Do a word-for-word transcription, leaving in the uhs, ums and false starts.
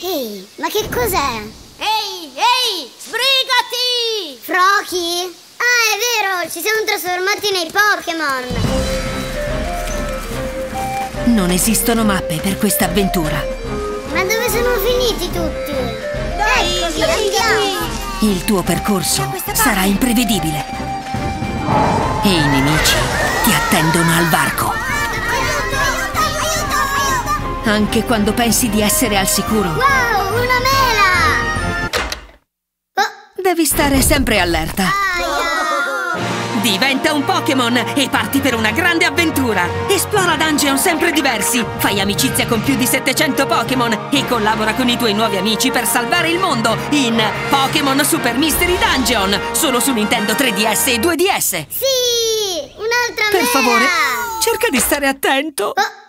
Ehi, ma che cos'è? Ehi, ehi, sbrigati! Froki? Ah, è vero, ci siamo trasformati nei Pokémon. Non esistono mappe per questa avventura. Ma dove sono finiti tutti? Dai, Eccovi, andiamo! Il tuo percorso sarà imprevedibile. E i nemici ti attendono al varco. Aiuto, aiuto, aiuto, aiuto! Anche quando pensi di essere al sicuro, Wow, una mela! Oh, devi stare sempre allerta. aia! Diventa un Pokémon e parti per una grande avventura. Esplora dungeon sempre diversi. Fai amicizia con più di settecento Pokémon e collabora con i tuoi nuovi amici per salvare il mondo in Pokémon Super Mystery Dungeon, solo su Nintendo tre D S e due D S. Sì, un'altra mela! Per favore, cerca di stare attento. Oh.